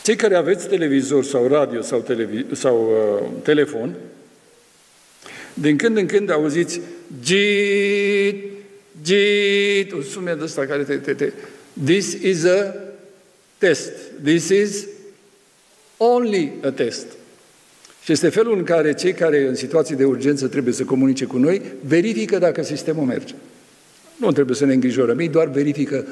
Cei care aveți televizor sau radio sau telefon, din când în când auziți git, git, un sunet ăsta care te... This is a test. This is only a test. Și este felul în care cei care în situații de urgență trebuie să comunice cu noi, verifică dacă sistemul merge. Nu trebuie să ne îngrijorăm, ei doar verifică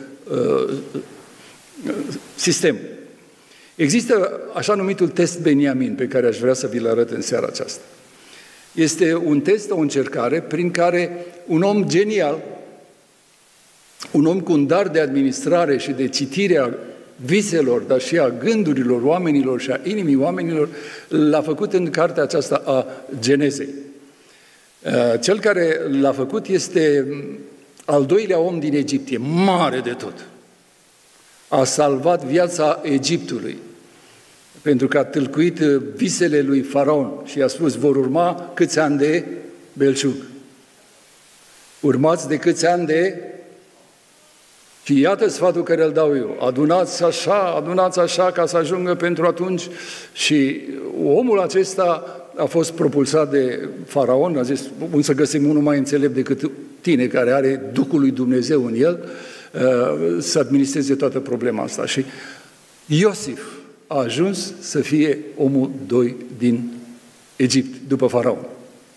sistemul. Există așa numitul test Beniamin, pe care aș vrea să vi-l arăt în seara aceasta. Este un test, o încercare, prin care un om genial, un om cu un dar de administrare și de citire a viselor, dar și a gândurilor oamenilor și a inimii oamenilor, l-a făcut în cartea aceasta a Genezei. Cel care l-a făcut este al doilea om din Egipt, e mare de tot. A salvat viața Egiptului, pentru că a tâlcuit visele lui Faraon și i-a spus, vor urma câți ani de belșug. Urmați de câți ani de... Și iată sfatul care îl dau eu, adunați așa ca să ajungă pentru atunci. Și omul acesta a fost propulsat de Faraon, a zis, bun, să găsim unul mai înțelept decât tine, care are Duhul lui Dumnezeu în el, să administreze toată problema asta. Și Iosif a ajuns să fie omul 2 din Egipt, după Faraon.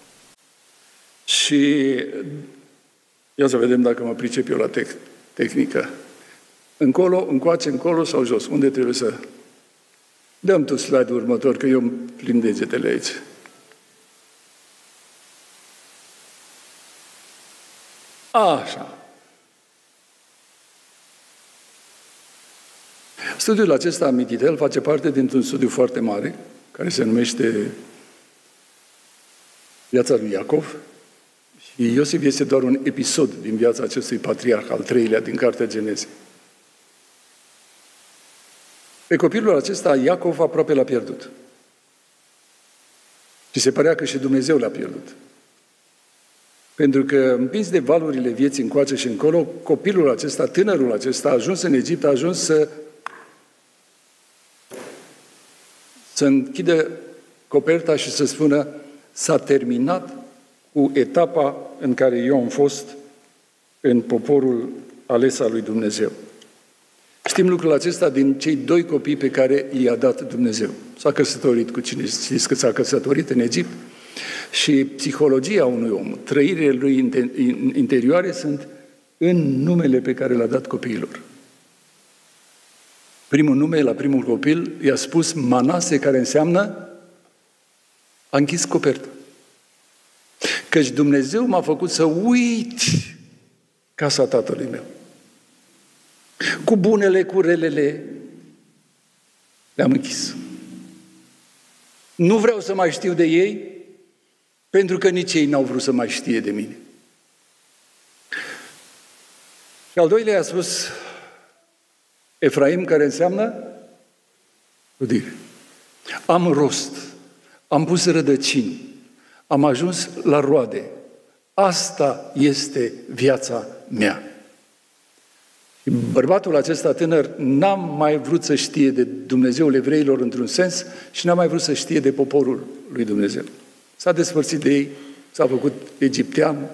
Și ia să vedem dacă mă pricep eu la tehnică. Încolo, încoace, încolo sau jos? Unde trebuie să... Dăm tu slide-ul următor, că eu îmi plimb degetele aici. Așa. Studiul acesta Mititel face parte dintr-un studiu foarte mare, care se numește Viața lui Iacov. Și Iosif este doar un episod din viața acestui patriarh, al treilea din Cartea Genezei. Pe copilul acesta, Iacov aproape l-a pierdut. Și se părea că și Dumnezeu l-a pierdut. Pentru că, împins de valurile vieții încoace și încolo, copilul acesta, tânărul acesta, a ajuns în Egipt, a ajuns să închidă coperta și să spună, s-a terminat cu etapa în care eu am fost în poporul ales al lui Dumnezeu. Știm lucrul acesta din cei 2 copii pe care i-a dat Dumnezeu. S-a căsătorit cu cine? Știți că s-a căsătorit în Egipt? Și psihologia unui om, trăirile lui interioare sunt în numele pe care l-a dat copiilor. Primul nume la primul copil i-a spus Manase, care înseamnă a închis coperta. Căci Dumnezeu m-a făcut să uit casa tatălui meu. Cu bunele, cu relele, le-am închis. Nu vreau să mai știu de ei, pentru că nici ei n-au vrut să mai știe de mine. Și al doilea a spus Efraim, care înseamnă rodire. Am rost, am pus rădăcini, am ajuns la roade. Asta este viața mea. Și bărbatul acesta tânăr n-a mai vrut să știe de Dumnezeul evreilor într-un sens și n-a mai vrut să știe de poporul lui Dumnezeu. S-a despărțit de ei, s-a făcut egiptean.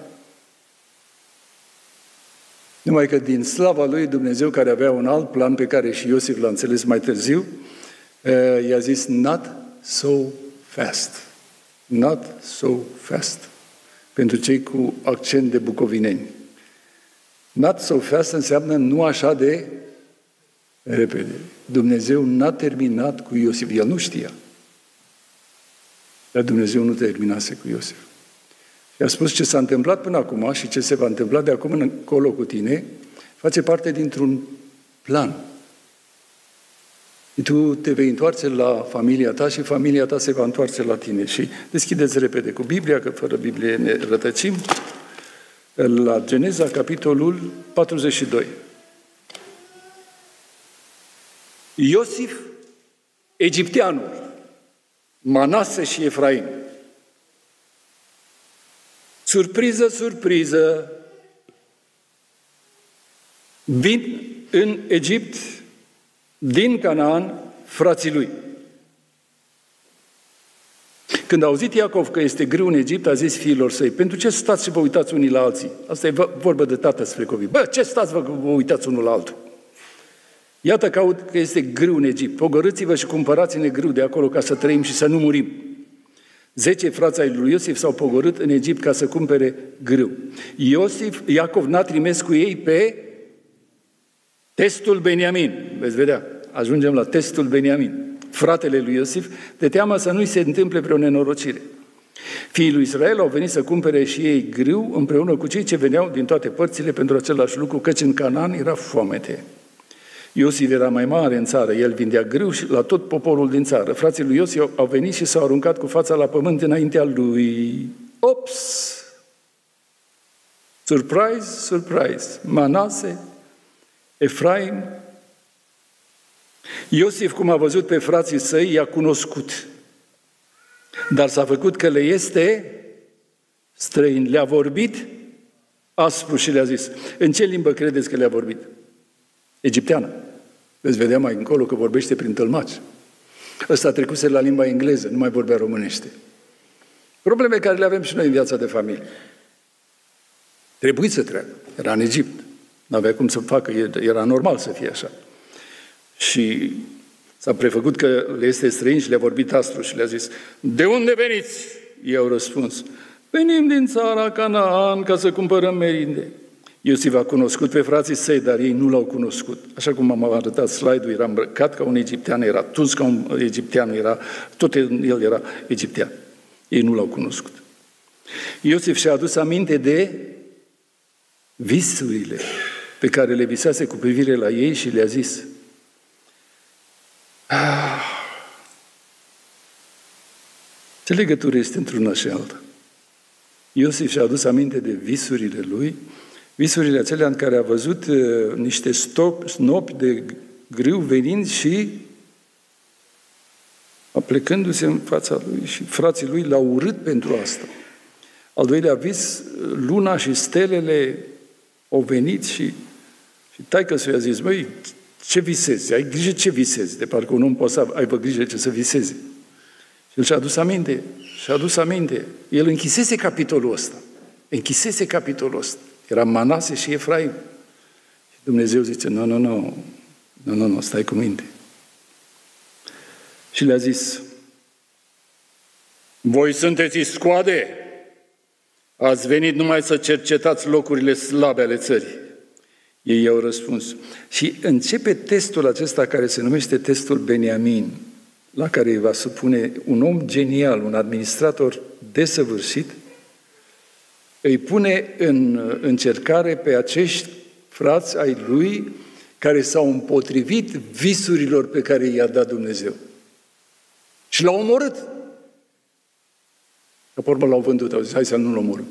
Numai că din slava lui Dumnezeu, care avea un alt plan pe care și Iosif l-a înțeles mai târziu, i-a zis, not so fast. Not so fast. Pentru cei cu accent de bucovineni. Not so fast înseamnă nu așa de repede. Dumnezeu n-a terminat cu Iosif. El nu știa. Dar Dumnezeu nu terminase cu Iosif. Și a spus ce s-a întâmplat până acum și ce se va întâmpla de acum încolo cu tine, face parte dintr-un plan. Și tu te vei întoarce la familia ta și familia ta se va întoarce la tine. Și deschideți repede cu Biblia, că fără Biblie ne rătăcim, la Geneza, capitolul 42. Iosif, egipteanul, Manase și Efraim. Surpriză, surpriză, vin în Egipt, din Canaan, frații lui. Când a auzit Iacov că este grâu în Egipt, a zis fiilor săi, pentru ce stați și vă uitați unii la alții? Asta e vorbă de tată spre copii. Bă, ce stați vă uitați unul la altul? Iată că aud că este grâu în Egipt. Pogorâți-vă și cumpărați-ne grâu de acolo ca să trăim și să nu murim. 10 frați ai lui Iosif s-au pogorât în Egipt ca să cumpere grâu. Iacov n-a trimis cu ei pe testul Beniamin. Veți vedea, ajungem la testul Beniamin. Fratele lui Iosif, de teamă să nu-i se întâmple vreo nenorocire. Fiii lui Israel au venit să cumpere și ei grâu împreună cu cei ce veneau din toate părțile pentru același lucru, căci în Canaan era foamete. Iosif era mai mare în țară, el vindea grâu și la tot poporul din țară. Frații lui Iosif au venit și s-au aruncat cu fața la pământ înaintea lui. Ops! Surprise, surprise! Manase, Efraim. Iosif, cum a văzut pe frații săi, i-a cunoscut. Dar s-a făcut că le este străin. Le-a vorbit aspru și le-a zis. În ce limbă credeți că le-a vorbit? Egipteană. Veți vedea mai încolo că vorbește prin tălmaci. Ăsta trecuse la limba engleză, nu mai vorbea românește. Probleme care le avem și noi în viața de familie. Trebuie să treacă. Era în Egipt. N-avea cum să facă, era normal să fie așa. Și s-a prefăcut că le este străin și le-a vorbit aspru și le-a zis, de unde veniți? Ei au răspuns, venim din țara Canaan ca să cumpărăm merinde. Iosif a cunoscut pe frații săi, dar ei nu l-au cunoscut. Așa cum am arătat slide-ul, era îmbrăcat ca un egiptean, era tuns ca un egiptean, tot el era egiptean. Ei nu l-au cunoscut. Iosif și-a adus aminte de visurile pe care le visase cu privire la ei și le-a zis, ce legătură este între una și alta? Iosif și-a adus aminte de visurile lui, visurile acelea în care a văzut niște snopi de grâu venind și aplecându-se în fața lui și frații lui l-au urât pentru asta. Al doilea vis, luna și stelele au venit și taică-s i-a zis, măi, ce visezi? Ai grijă ce visezi? De parcă un om poate să aibă grijă ce să viseze. Și el și-a adus aminte. El închisese capitolul ăsta. Era Manase și Efraim. Și Dumnezeu zice, nu, stai cu minte. Și le-a zis, voi sunteți iscoade, ați venit numai să cercetați locurile slabe ale țării. Ei i-au răspuns. Și începe testul acesta care se numește testul Beniamin, la care îi va supune un om genial, un administrator desăvârșit, îi pune în încercare pe acești frați ai lui care s-au împotrivit visurilor pe care i-a dat Dumnezeu. Și l-au omorât. Că pe urmă l-au vândut, au zis, hai să nu-l omorâm.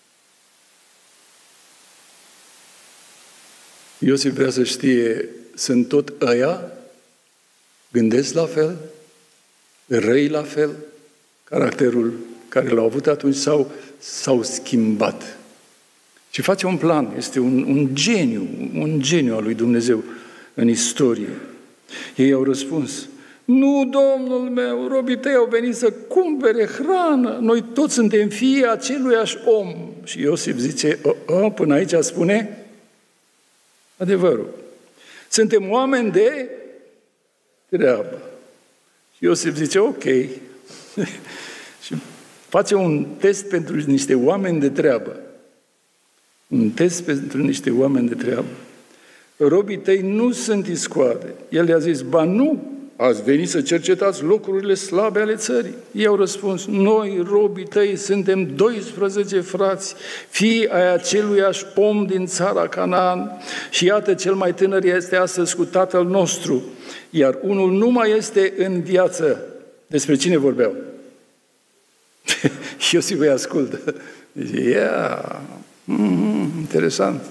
Iosif vrea să știe, sunt tot ăia, gândesc la fel, răi la fel, caracterul care l-au avut atunci s-au schimbat. Și face un plan, este un geniu al lui Dumnezeu în istorie. Ei au răspuns, nu, Domnul meu, robii tăi au venit să cumpere hrană, noi toți suntem fii aceluiași om. Și Iosif zice, până aici spune adevărul. Suntem oameni de treabă. Și Iosif zice, ok. Și face un test pentru niște oameni de treabă. Robii tăi nu sunt iscoade. El le-a zis, ba nu, ați venit să cercetați locurile slabe ale țării. Ei au răspuns, noi, robii tăi, suntem 12 frați, fii ai aceluiași om din țara Canaan și iată, cel mai tânăr este astăzi cu tatăl nostru, iar unul nu mai este în viață. Despre cine vorbeau? Iosif îi ascultă. Zice, interesant.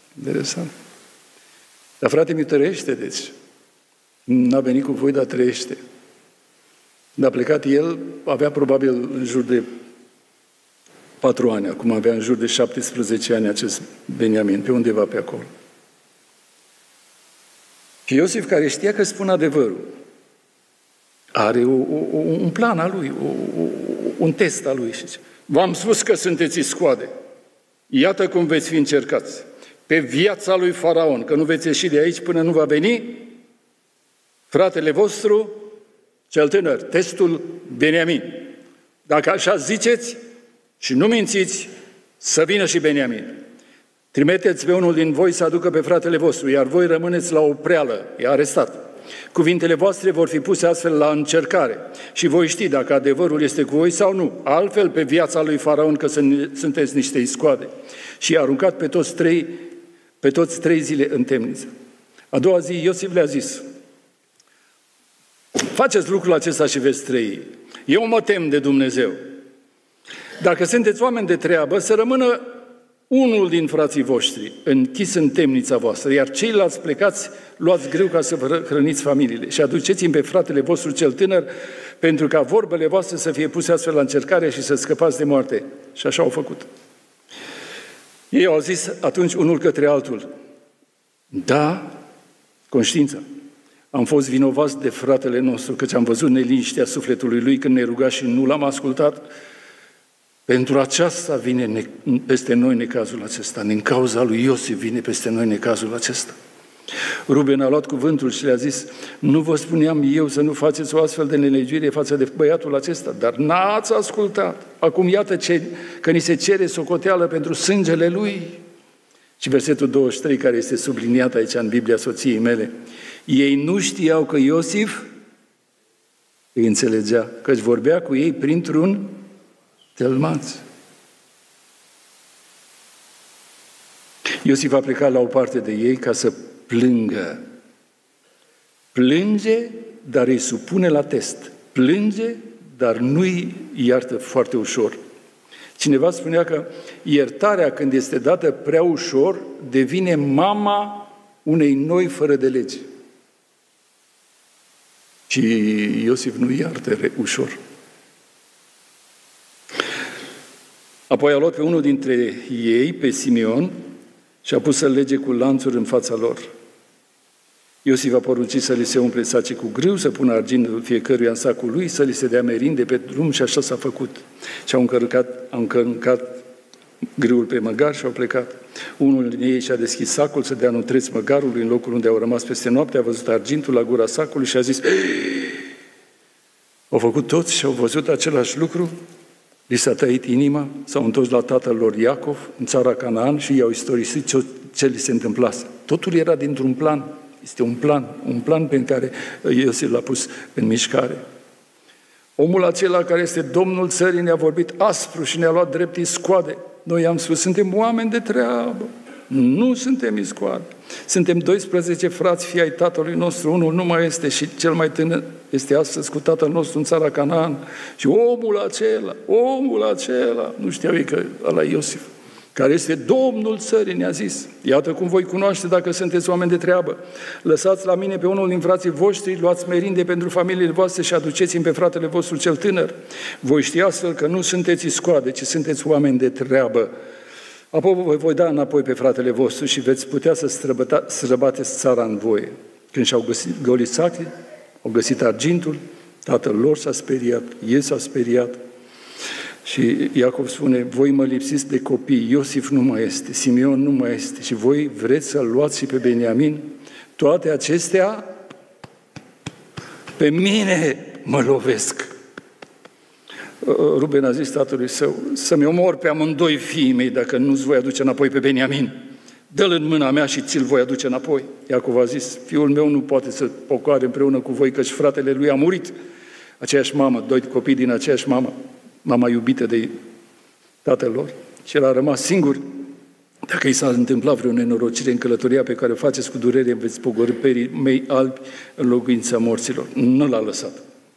Dar frate, mi trăiește, deci. N-a venit cu voi, dar trăiește. Când a plecat el, avea probabil în jur de 4 ani, acum avea în jur de 17 ani acest Beniamin, pe undeva pe acolo. Și Iosif, care știa că spun adevărul, are un plan al lui, un test al lui. V-am spus că sunteți iscoade. Iată cum veți fi încercați. Pe viața lui Faraon, că nu veți ieși de aici până nu va veni fratele vostru cel tânăr, testul Beniamin. Dacă așa ziceți și nu mințiți, să vină și Beniamin. Trimiteți pe unul din voi să aducă pe fratele vostru, iar voi rămâneți la o preală, e arestat. Cuvintele voastre vor fi puse astfel la încercare și voi ști dacă adevărul este cu voi sau nu. Altfel, pe viața lui Faraon, că sunteți niște iscoade. Și i-a aruncat pe toți 3 zile în temniță. A doua zi, Iosif le-a zis: faceți lucrul acesta și veți trăi. Eu mă tem de Dumnezeu. Dacă sunteți oameni de treabă, să rămână unul din frații voștri închis în temnița voastră, iar ceilalți plecați, luați greu ca să vă hrăniți familiile și aduceți-mi pe fratele vostru cel tânăr, pentru ca vorbele voastre să fie puse astfel la încercare și să scăpați de moarte. Și așa au făcut. Ei au zis atunci unul către altul: da, conștiința, am fost vinovați de fratele nostru, căci am văzut neliniștea sufletului lui când ne ruga și nu l-am ascultat. Pentru aceasta vine peste noi necazul acesta. Din cauza lui Iosif vine peste noi necazul acesta. Ruben a luat cuvântul și le-a zis: nu vă spuneam eu să nu faceți o astfel de nelegiuire față de băiatul acesta, dar n-ați ascultat. Acum iată că ni se cere socoteală pentru sângele lui. Și versetul 23, care este subliniat aici în Biblia soției mele: ei nu știau că Iosif îi înțelegea, căci vorbea cu ei printr-un tălmaț. Iosif a plecat la o parte de ei ca să plângă. Plânge, dar îi supune la test. Plânge, dar nu-i iartă foarte ușor. Cineva spunea că iertarea, când este dată prea ușor, devine mama unei noi fără de lege. Și Iosif nu iartă ușor. Apoi a luat pe unul dintre ei, pe Simeon, și a pus să-l lege cu lanțuri în fața lor. Iosif a poruncit să li se umple saci cu grâu, să pună argintul fiecăruia în sacul lui, să li se dea merinde pe drum, și așa s-a făcut. Și au încărcat grâul pe măgar și au plecat. Unul din ei și-a deschis sacul să dea nutreț măgarului în locul unde au rămas peste noapte, a văzut argintul la gura sacului și a zis: au făcut toți și au văzut același lucru. Li s-a tăit inima, s-au întors la tatăl lor Iacov, în țara Canaan, și i-au istorisit ce li se întâmplase. Totul era dintr-un plan. Este un plan pe care Iosif l-a pus în mișcare. Omul acela care este Domnul țării ne-a vorbit aspru și ne-a luat drept iscoade. Noi i-am spus: suntem oameni de treabă, nu suntem iscoade. Suntem 12 frați, fii ai tatălui nostru, unul nu mai este și cel mai tânăr este astăzi cu tatăl nostru în țara Canaan. Și omul acela, nu știau ei că ăla Iosif, care este Domnul țării, ne-a zis: iată cum voi cunoaște dacă sunteți oameni de treabă. Lăsați la mine pe unul din frații voștri, luați merinde pentru familiile voastre și aduceți-mi pe fratele vostru cel tânăr. Voi ști astfel că nu sunteți iscoade, ci sunteți oameni de treabă. Apoi vă voi da înapoi pe fratele vostru și veți putea să străbateți țara în voie. Când și-au golit sacii, au găsit argintul, tatăl lor s-a speriat, el s-a speriat. Și Iacov spune: voi mă lipsiți de copii, Iosif nu mai este, Simeon nu mai este și voi vreți să-l luați și pe Beniamin? Toate acestea pe mine mă lovesc. Ruben a zis tatălui său: să-mi omor pe amândoi fiii mei dacă nu-ți voi aduce înapoi pe Beniamin. Dă-l în mâna mea și ți-l voi aduce înapoi. Iacov a zis: fiul meu nu poate să pocoare împreună cu voi, căci fratele lui a murit. Aceeași mamă, 2 copii din aceeași mamă, mama iubită de tatăl lor. Și el a rămas singur. Dacă i s-a întâmplat vreo nenorocire în călătoria pe care o faceți cu durere, veți pogorî perii mei albi în locuința morților. Nu l-a lăsat.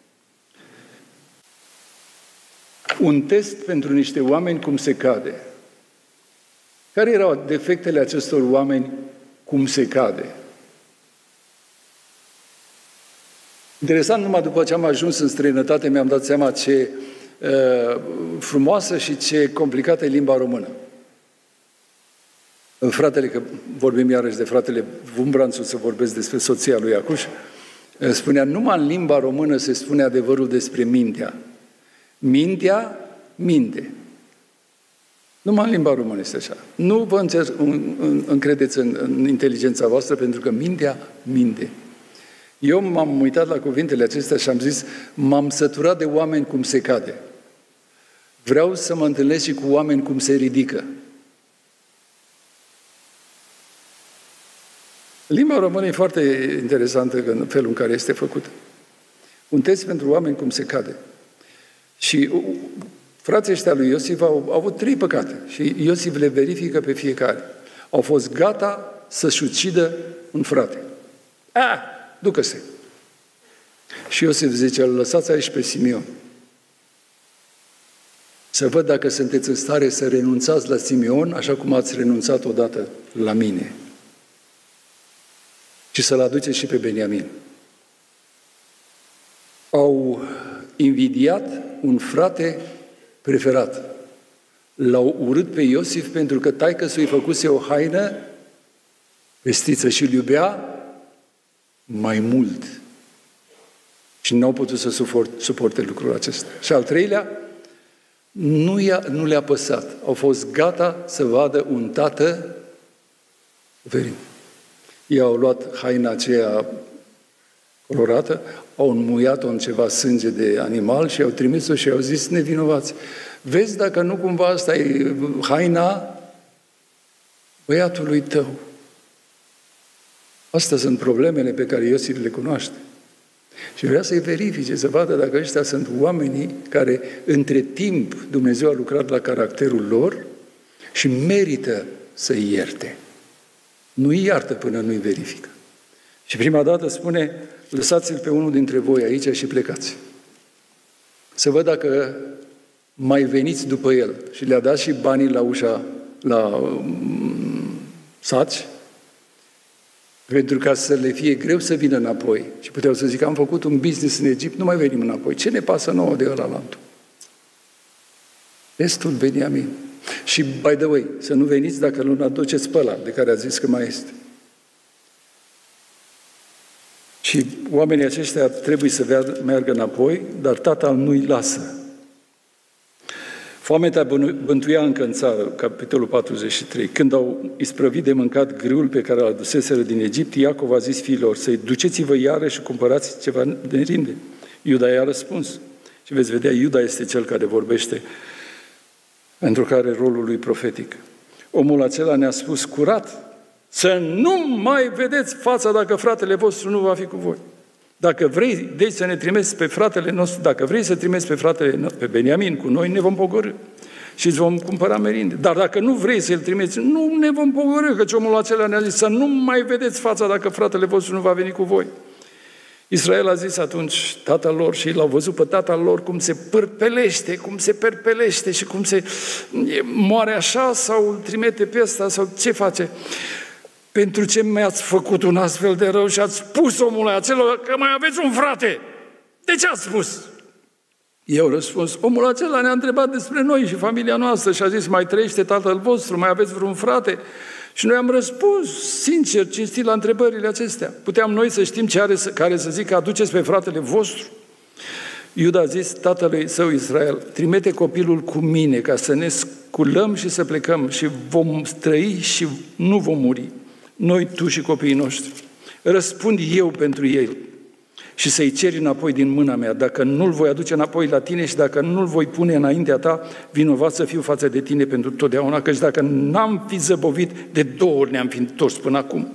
Un test pentru niște oameni cum se cade. Care erau defectele acestor oameni cum se cade? Interesant, numai după ce am ajuns în străinătate mi-am dat seama ce frumoasă și ce complicată e limba română. Fratele, că vorbim iarăși de fratele Vumbranțu, să vorbesc despre soția lui Iacuș, Spunea, numai în limba română se spune adevărul despre mintea. Mintea minte. Numai în limba română este așa. Nu vă încredeți în inteligența voastră, pentru că mintea minte. Eu m-am uitat la cuvintele acestea și am zis, m-am săturat de oameni cum se cade. Vreau să mă întâlnesc și cu oameni cum se ridică. Limba română e foarte interesantă în felul în care este făcută. Un test pentru oameni cum se cade. Și frații ăștia lui Iosif au avut 3 păcate și Iosif le verifică pe fiecare. Au fost gata să-și ucidă un frate. Ducă-se! Și Iosif zice, îl lăsați aici pe Simeon. Să văd dacă sunteți în stare să renunțați la Simeon, așa cum ați renunțat odată la mine. Și să-l aduceți și pe Beniamin. Au invidiat un frate preferat. L-au urât pe Iosif pentru că taică-s-i făcuse o haină vestiță și îl iubea mai mult. Și n-au putut să suporte lucrul acesta. Și al 3-lea, nu le-a păsat. Au fost gata să vadă un tată suferit. Ei au luat haina aceea colorată, au înmuiat-o în ceva sânge de animal și au trimis-o și au zis nevinovați. Vezi dacă nu cumva asta e haina băiatului tău. Astea sunt problemele pe care Iosif le cunoaște. Și vrea să-i verifice, să vadă dacă ăștia sunt oamenii care, între timp, Dumnezeu a lucrat la caracterul lor și merită să-i ierte. Nu-i iartă până nu-i verifică. Și prima dată spune, lăsați-l pe unul dintre voi aici și plecați. Să văd dacă mai veniți după el. Și le-a dat și banii la ușa, la saci, pentru ca să le fie greu să vină înapoi. Și puteau să zic, am făcut un business în Egipt, nu mai venim înapoi. Ce ne pasă nouă de ăla la altul? Restul Beniamin. Și, by the way, să nu veniți dacă nu aduceți pe ăla de care a zis că mai este. Și oamenii aceștia trebuie să meargă înapoi, dar tatăl nu-i lasă. Foamea bântuia încă în țară, capitolul 43. Când au isprăvit de mâncat grâul pe care îl aduseseră din Egipt, Iacov a zis fiilor săi, duceți-vă iară și cumpărați ceva de rinde. Iuda i-a răspuns. Și veți vedea, Iuda este cel care vorbește, pentru care rolul lui profetic. Omul acela ne-a spus curat, să nu mai vedeți fața dacă fratele vostru nu va fi cu voi. Dacă vrei, deci să ne trimiți pe fratele nostru, dacă vrei să trimiți pe fratele nostru, pe Beniamin cu noi, ne vom pogorî și îți vom cumpăra merinde. Dar dacă nu vrei să-l trimiți, nu ne vom pogorî, căci omul acela ne-a zis să nu mai vedeți fața dacă fratele vostru nu va veni cu voi. Israel a zis atunci tatăl lor și l-au văzut pe tatăl lor cum se perpelește și cum se moare așa sau îl trimite pe ăsta sau ce face. Pentru ce mi-ați făcut un astfel de rău și ați spus omului acela că mai aveți un frate? De ce ați spus? Eu răspuns, omul acela ne-a întrebat despre noi și familia noastră și a zis, mai trăiește tatăl vostru, mai aveți vreun frate? Și noi am răspuns, sincer, cinstit la întrebările acestea. Puteam noi să știm care să zică, aduceți pe fratele vostru? Iuda a zis tatălui său Israel, trimite copilul cu mine ca să ne sculăm și să plecăm și vom trăi și nu vom muri. Noi, tu și copiii noștri. Răspund eu pentru el și să-i ceri înapoi din mâna mea. Dacă nu-l voi aduce înapoi la tine și dacă nu-l voi pune înaintea ta, vinovat să fiu față de tine pentru totdeauna, căci dacă n-am fi zăbovit, de 2 ori ne-am fi întors până acum.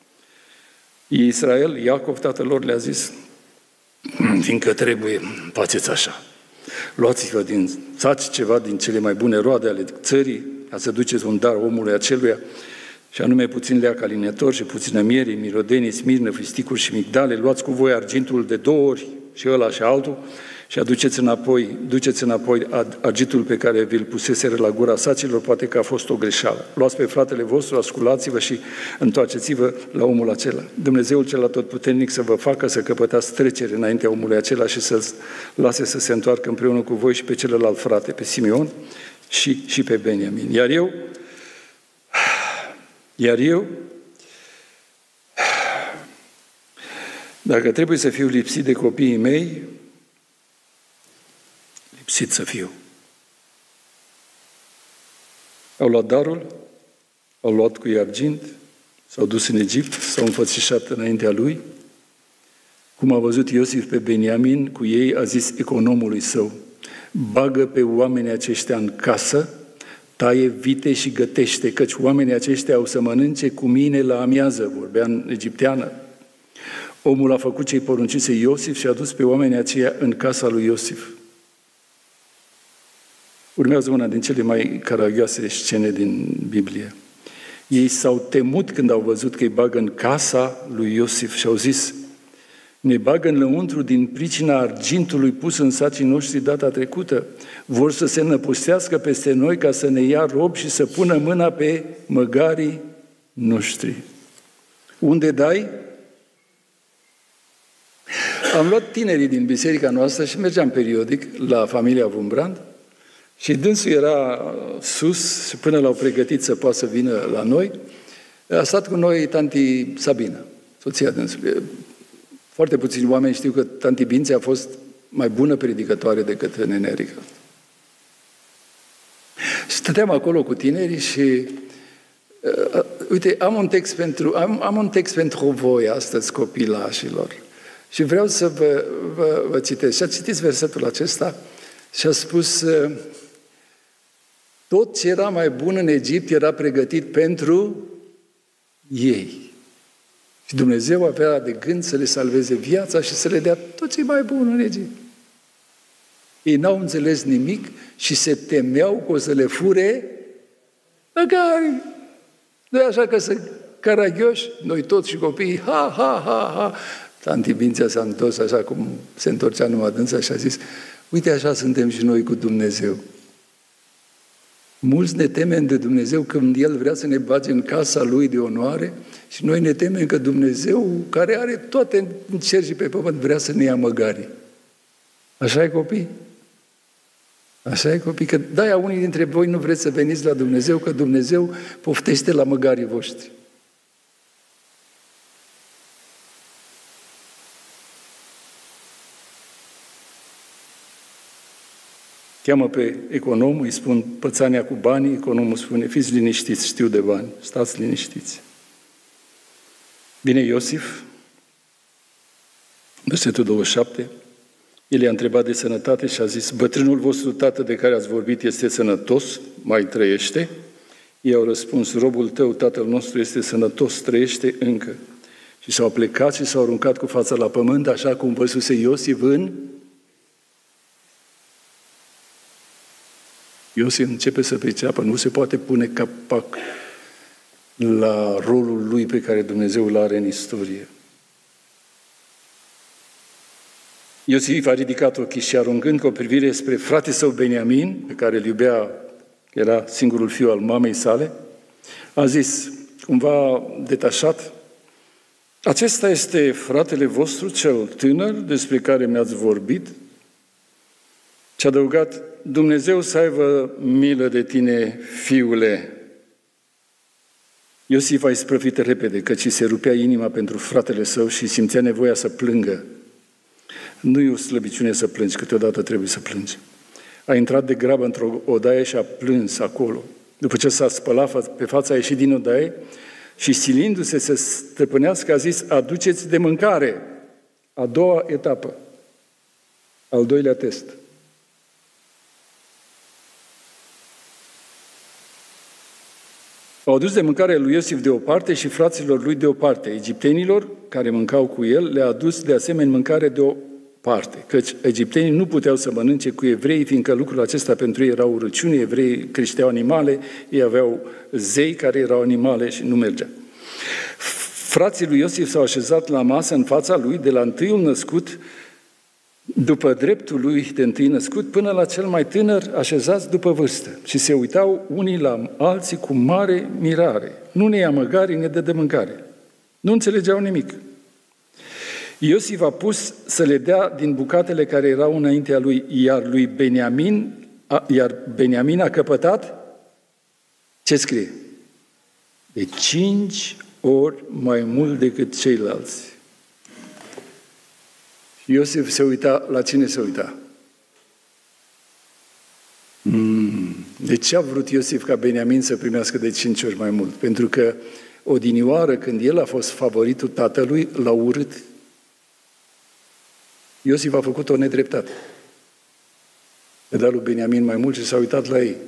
Israel, Iacov, tatăl lor, le-a zis, fiindcă trebuie, faceți așa. Luați-vă din saci ceva din cele mai bune roade ale țării, ca să duceți un dar omului aceluia, și anume puțin leac alinetor și puțină miere, mirodenii, smirnă, fisticuri și migdale, luați cu voi argintul de 2 ori și ăla și altul și duceți înapoi argintul pe care vi-l puseseră la gura sacilor, poate că a fost o greșeală. Luați pe fratele vostru, ascultați-vă și întoarceți-vă la omul acela. Dumnezeul cel atotputernic să vă facă să căpătați trecere înaintea omului acela și să-l lase să se întoarcă împreună cu voi și pe celălalt frate, pe Simeon și pe Beniamin. Iar eu, Dacă trebuie să fiu lipsit de copiii mei, lipsit să fiu. Au luat darul, au luat cu ei argint, s-au dus în Egipt, s-au înfățișat înaintea lui. Cum a văzut Iosif pe Beniamin, cu ei a zis economului său: bagă pe oamenii aceștia în casă, taie vite și gătește, căci oamenii aceștia au să mănânce cu mine la amiază. Vorbea în egipteană. Omul a făcut ce-i poruncise Iosif și a dus pe oamenii aceia în casa lui Iosif. Urmează una din cele mai caragioase scene din Biblie. Ei s-au temut când au văzut că îi bagă în casa lui Iosif și au zis: ne bagă în lăuntru din pricina argintului pus în sacii noștri data trecută. Vor să se năpustească peste noi ca să ne ia rob și să pună mâna pe măgarii noștri. Unde dai? Am luat tinerii din biserica noastră și mergeam periodic la familia Vumbrand și dânsul era sus și până l-au pregătit să poată să vină la noi, a stat cu noi tanti Sabina, soția dânsului. Foarte puțini oameni știu că tanti Bințe a fost mai bună predicătoare decât Nenerica. Și stăteam acolo cu tinerii și uite, am un text pentru voi astăzi, copilașilor. Și vreau să vă citesc. Și a citit versetul acesta și a spus: tot ce era mai bun în Egipt era pregătit pentru ei. Și Dumnezeu avea de gând să le salveze viața și să le dea tot ce e mai bun în Egipt. Ei n-au înțeles nimic și se temeau că o să le fure măgari. Nu-i așa că sunt caragioși? Noi toți și copiii, ha, ha, ha, ha. Tanti Bințea s-a întors așa cum se întorcea numai dânsa și a zis: uite, așa suntem și noi cu Dumnezeu. Mulți ne temem de Dumnezeu când El vrea să ne bage în casa Lui de onoare și noi ne temem că Dumnezeu, care are toate în cer și pe pământ, vrea să ne ia măgarii. Așa e, copii? Așa e, copii? Că de-aia unii dintre voi nu vreți să veniți la Dumnezeu, că Dumnezeu poftește la măgarii voștri. Cheamă pe econom, îi spun pățania cu banii, economul spune: fiți liniștiți, știu de bani, stați liniștiți. Vine Iosif, versetul 27, el i-a întrebat de sănătate și a zis: bătrânul vostru tată de care ați vorbit este sănătos, mai trăiește? Ei au răspuns: robul tău, tatăl nostru, este sănătos, trăiește încă. Și s-au plecat și s-au aruncat cu fața la pământ, așa cum văzuse Iosif în... Iosif începe să priceapă, nu se poate pune capac la rolul lui pe care Dumnezeu îl are în istorie. Iosif a ridicat ochii și aruncând cu o privire spre fratele său Beniamin, pe care îl iubea, era singurul fiu al mamei sale, a zis, cumva detașat: acesta este fratele vostru cel tânăr despre care mi-ați vorbit? Și a adăugat: Dumnezeu să aibă milă de tine, fiule. Iosif a isprăvit repede, căci se rupea inima pentru fratele său și simțea nevoia să plângă. Nu e o slăbiciune să plângi, câteodată trebuie să plângi. A intrat de grabă într-o odaie și a plâns acolo. După ce s-a spălat pe față, a ieșit din odaie și, silindu-se să stăpânească, a zis: aduceți de mâncare. A doua etapă, al doilea test. Au adus de mâncare lui Iosif de o parte și fraților lui de o parte. Egiptenilor care mâncau cu el le-a adus de asemenea mâncare de o parte, căci egiptenii nu puteau să mănânce cu evreii, fiindcă lucrul acesta pentru ei era o urăciune. Evreii creșteau animale, ei aveau zei care erau animale și nu mergea. Frații lui Iosif s-au așezat la masă în fața lui, de la întâiul născut, după dreptul lui de întâi născut, până la cel mai tânăr, așezați după vârstă. Și se uitau unii la alții cu mare mirare. Nu ne ia măgari, ne dă de mâncare. Nu înțelegeau nimic. Iosif a pus să le dea din bucatele care erau înaintea lui, iar Beniamin a căpătat, ce scrie? De 5 ori mai mult decât ceilalți. Iosif se uita, la cine se uita? De ce a vrut Iosif ca Beniamin să primească de 5 ori mai mult? Pentru că odinioară, când el a fost favoritul tatălui, l-a urât. Iosif a făcut o nedreptate. Le-a dat lui Beniamin mai mult și s-a uitat la ei.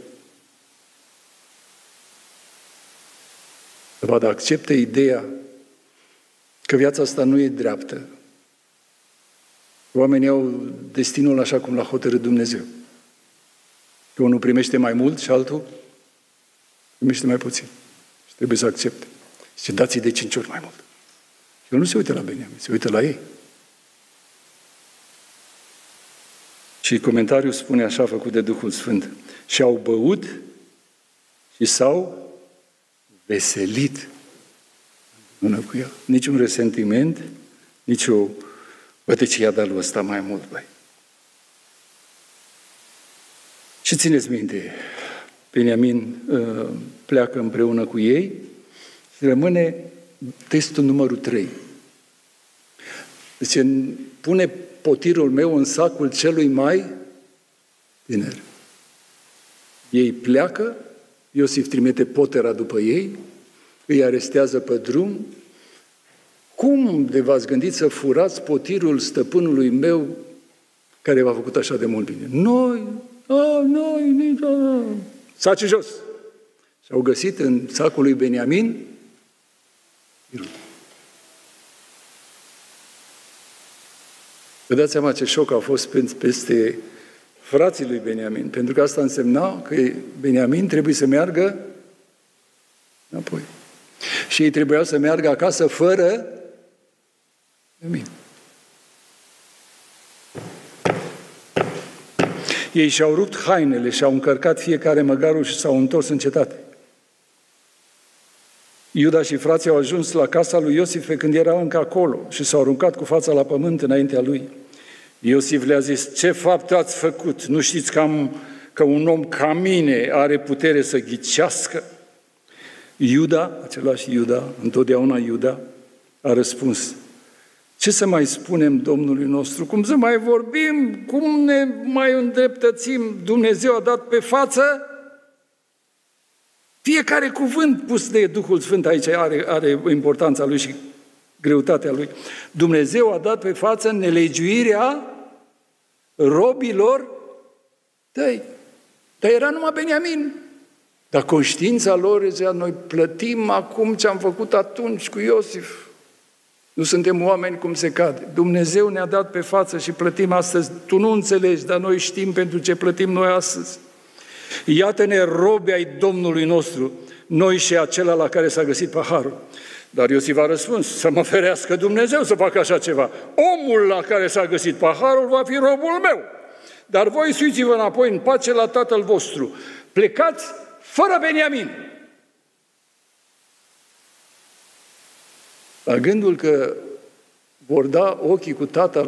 Să vadă, acceptă ideea că viața asta nu e dreaptă. Oamenii au destinul așa cum l-a hotărât Dumnezeu. Că unul primește mai mult și altul primește mai puțin. Și trebuie să accepte. Și dați-i de 5 ori mai mult. Și el nu se uită la Beniamin, se uită la ei. Și comentariul spune așa, făcut de Duhul Sfânt: și au băut și s-au veselit împreună cu el. Niciun resentiment, nici o băte ce i-a dat lui ăsta mai mult, băi. Și țineți minte, Beniamin pleacă împreună cu ei și rămâne testul numărul 3. Deci pune potirul meu în sacul celui mai tiner. Ei pleacă, Iosif trimite potera după ei, îi arestează pe drum. Cum de v-ați gândit să furați potirul stăpânului meu care v-a făcut așa de mult bine? Noi, nici... Saci jos! Și au găsit în sacul lui Beniamin firul. Vă dați seama ce șoc a fost peste frații lui Beniamin, pentru că asta însemna că Beniamin trebuie să meargă înapoi. Și ei trebuiau să meargă acasă fără Beniamin. Ei și-au rupt hainele, și-au încărcat fiecare măgarul și s-au întors în cetate. Iuda și frații au ajuns la casa lui Iosif pe când erau încă acolo și s-au aruncat cu fața la pământ înaintea lui. Iosif le-a zis: ce fapt ați făcut? Nu știți că un om ca mine are putere să ghicească? Iuda, același Iuda, întotdeauna Iuda, a răspuns: ce să mai spunem Domnului nostru? Cum să mai vorbim? Cum ne mai îndreptățim? Dumnezeu a dat pe față. Fiecare cuvânt pus de Duhul Sfânt aici are importanța lui și greutatea lui. Dumnezeu a dat pe față nelegiuirea robilor tăi. Dar era numai Beniamin. Dar conștiința lor zicea: noi plătim acum ce am făcut atunci cu Iosif. Nu suntem oameni cum se cade. Dumnezeu ne-a dat pe față și plătim astăzi. Tu nu înțelegi, dar noi știm pentru ce plătim noi astăzi. Iată-ne robi ai Domnului nostru, noi și acela la care s-a găsit paharul. Dar Iosif a răspuns: să mă ferească Dumnezeu să facă așa ceva. Omul la care s-a găsit paharul va fi robul meu. Dar voi suiți-vă înapoi în pace la tatăl vostru. Plecați fără Beniamin. La gândul că vor da ochii cu tatăl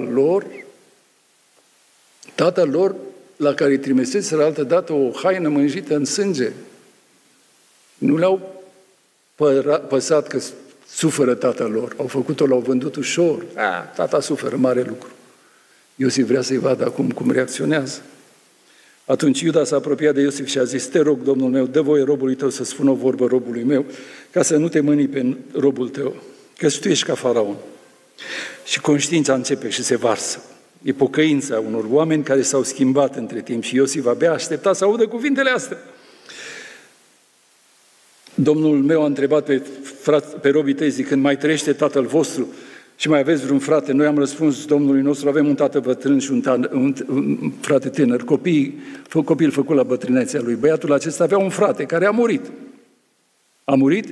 lor la care îi trimiseseră altădată o haină mânjită în sânge. Nu le-au păsat că suferă tatăl lor. Au făcut-o, l-au vândut ușor. Tata suferă, mare lucru. Iosif vrea să-i vadă acum cum reacționează. Atunci Iuda s-a apropiat de Iosif și a zis: te rog, Domnul meu, dă voie robului tău să spună o vorbă robului meu, ca să nu te mâni pe robul tău, că tu ești ca faraon. Și conștiința începe și se varsă. E pocăința unor oameni care s-au schimbat între timp și Iosif abia aștepta să audă cuvintele astea. Domnul meu a întrebat pe robii tăi zicând: mai trăiește tatăl vostru și mai aveți vreun frate? Noi am răspuns Domnului nostru: avem un tată bătrân și un frate tânăr, copil făcut la bătrânețea lui. Băiatul acesta avea un frate care a murit. A murit?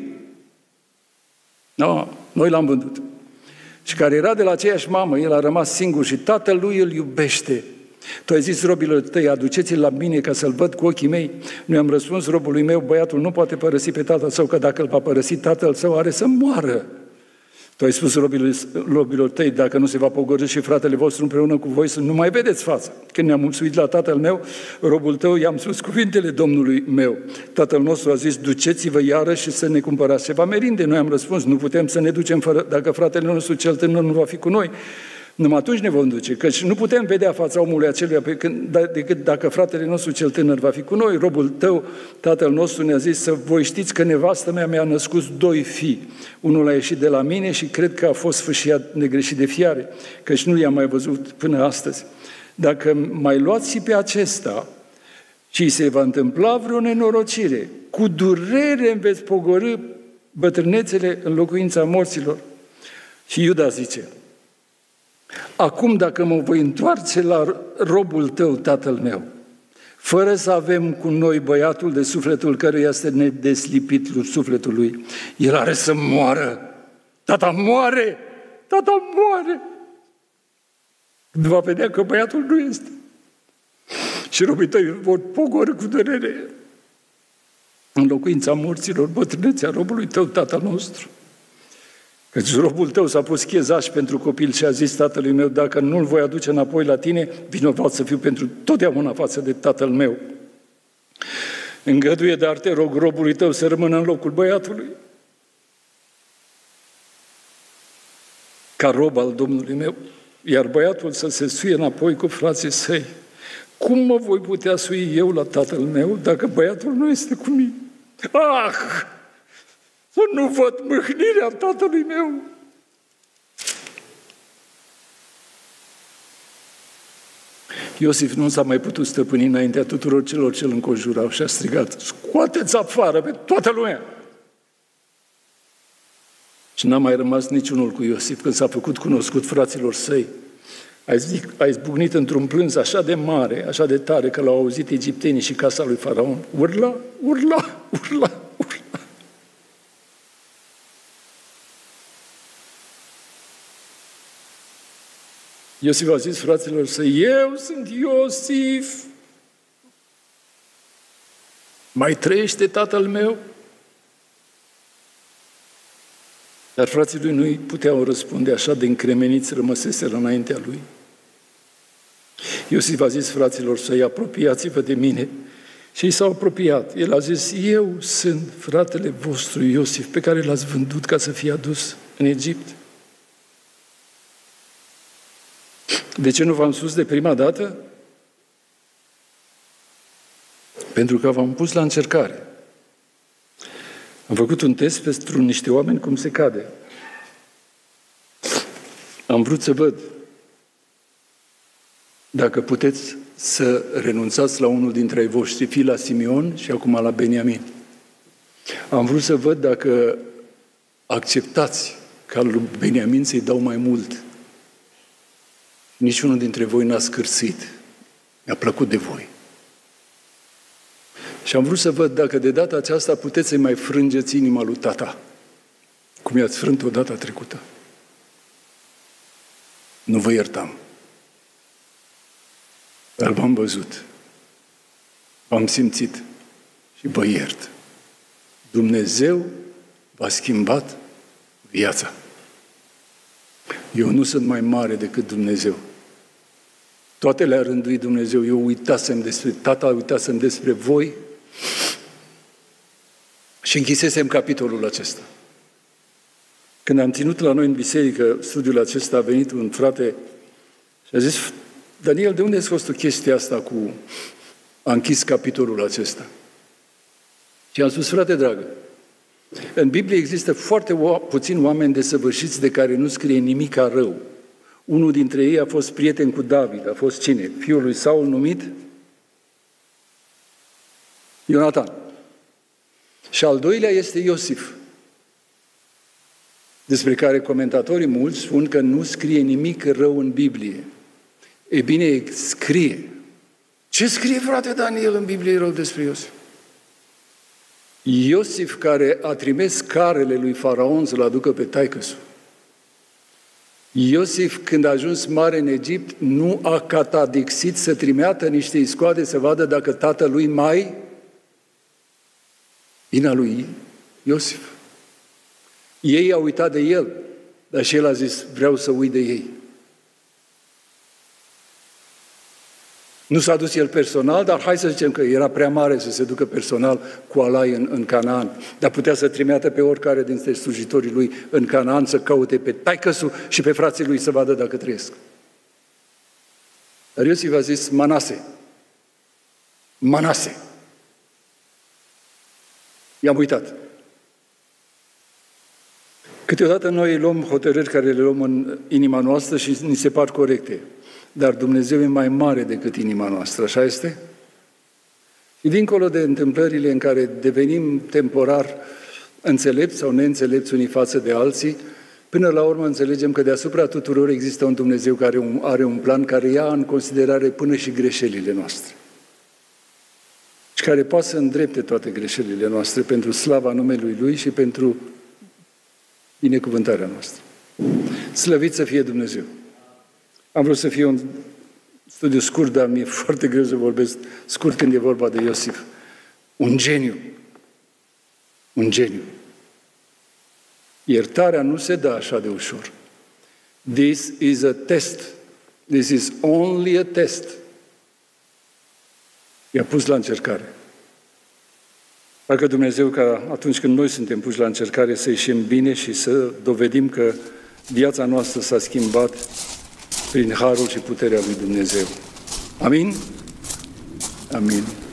Nu, noi l-am vândut. Și care era de la aceeași mamă, el a rămas singur și tatăl lui îl iubește. Tu ai zis robilor tăi: aduceți-l la mine ca să-l văd cu ochii mei. Noi am răspuns robului meu: băiatul nu poate părăsi pe tatăl său, că dacă îl va părăsi, tatăl său are să moară. Tu ai spus robilor tăi: dacă nu se va pogorî și fratele vostru împreună cu voi, să nu mai vedeți fața. Când ne-am mulțumit la tatăl meu, robul tău, i-am spus cuvintele Domnului meu. Tatăl nostru a zis: duceți-vă iarăși și să ne cumpărați ceva merinde. Noi am răspuns: nu putem să ne ducem dacă fratele nostru cel tânăr nu va fi cu noi. Numai atunci ne vom duce, căci nu putem vedea fața omului aceluia decât dacă fratele nostru cel tânăr va fi cu noi. Robul tău, tatăl nostru, ne-a zis să voi știți că nevastă mea mi-a născut 2 fii. Unul a ieșit de la mine și cred că a fost sfâșiat negreșit de fiare, căci nu i-am mai văzut până astăzi. Dacă mai luați și pe acesta și se va întâmpla vreo nenorocire, cu durere îmi veți pogorî bătrânețele în locuința morților. Și Iuda zice: acum dacă mă voi întoarce la robul tău, tatăl meu, fără să avem cu noi băiatul de sufletul căruia este nedeslipit sufletul lui, el are să moară. Tata moare! Tata moare! Când va vedea că băiatul nu este. Și robii tăi vor pogorî cu durere în locuința morților, bătrânețea robului tău, tatăl nostru. Căci robul tău s-a pus chezaș pentru copil și a zis tatălui meu: dacă nu-l voi aduce înapoi la tine, vinovat să fiu pentru totdeauna față de tatăl meu. Îngăduie, dar te rog, robului tău să rămână în locul băiatului, ca rob al Domnului meu, iar băiatul să se suie înapoi cu frații săi. Cum mă voi putea sui eu la tatăl meu dacă băiatul nu este cu mine? Ah! Să nu văd mâhnirea tatălui meu! Iosif nu s-a mai putut stăpâni înaintea tuturor celor ce îl înconjurau și a strigat: scoateți afară pe toată lumea! Și n-a mai rămas niciunul cu Iosif. Când s-a făcut cunoscut fraților săi, a izbucnit într-un plâns așa de mare, așa de tare, că l-au auzit egiptenii și casa lui Faraon. Urla, urla, urla, urla. Iosif a zis fraților săi: eu sunt Iosif. Mai trăiește tatăl meu? Dar frații lui nu-i puteau răspunde, așa de încremeniți rămăseseră înaintea lui. Iosif a zis fraților săi: apropiați-vă de mine. Și ei s-au apropiat. El a zis: eu sunt fratele vostru Iosif, pe care l-ați vândut ca să fie adus în Egipt. De ce nu v-am spus de prima dată? Pentru că v-am pus la încercare. Am făcut un test pentru niște oameni cum se cade. Am vrut să văd dacă puteți să renunțați la unul dintre ai voștri, fii la Simeon și acum la Beniamin. Am vrut să văd dacă acceptați ca lui Beniamin să-i dau mai mult. Niciunul dintre voi n-a scârțit. Mi-a plăcut de voi. Și am vrut să văd dacă de data aceasta puteți să-i mai frângeți inima lui tata, cum i-ați frânt-o data trecută. Nu vă iertam. Dar v-am văzut, v-am simțit și vă iert. Dumnezeu v-a schimbat viața. Eu nu sunt mai mare decât Dumnezeu. Toate le-a rânduit Dumnezeu. Eu uitasem despre tata, uitasem despre voi și închisesem capitolul acesta. Când am ținut la noi în biserică studiul acesta, a venit un frate și a zis: Daniel, de unde ai scos tu chestia asta cu a închis capitolul acesta? Și am spus: frate dragă, în Biblie există foarte puțini oameni desăvârșiți de care nu scrie nimic rău. Unul dintre ei a fost prieten cu David. A fost cine? Fiul lui Saul numit Ionatan. Și al doilea este Iosif, despre care comentatorii mulți spun că nu scrie nimic rău în Biblie. E bine, scrie. Ce scrie, frate Daniel, în Biblie rău despre Iosif? Iosif, care a trimis carele lui Faraon să-l aducă pe taică-su. Iosif, când a ajuns mare în Egipt, nu a catadixit să trimeată niște iscoade să vadă dacă tatălui mai vina lui Iosif. Ei au uitat de el, dar și el a zis: vreau să uit de ei. Nu s-a dus el personal, dar hai să zicem că era prea mare să se ducă personal cu Alai în Canaan, dar putea să trimită pe oricare dintre slujitorii lui în Canaan să caute pe taică-su și pe frații lui să vadă dacă trăiesc. Dar Iosif a zis Manase. Manase. I-am uitat. Câteodată noi luăm hotărâri care le luăm în inima noastră și ni se par corecte. Dar Dumnezeu e mai mare decât inima noastră, așa este? Și dincolo de întâmplările în care devenim temporar înțelepți sau neînțelepți unii față de alții, până la urmă înțelegem că deasupra tuturor există un Dumnezeu care are un plan care ia în considerare până și greșelile noastre. Și care poate să îndrepte toate greșelile noastre pentru slava numelui Lui și pentru binecuvântarea noastră. Slăvit să fie Dumnezeu! Am vrut să fie un studiu scurt, dar mi-e foarte greu să vorbesc scurt când e vorba de Iosif. Un geniu. Un geniu. Iertarea nu se dă așa de ușor. This is a test. This is only a test. I-a pus la încercare. Dacă Dumnezeu, ca atunci când noi suntem puși la încercare, să ieșim bine și să dovedim că viața noastră s-a schimbat prin harul și puterea lui Dumnezeu. Amin? Amin.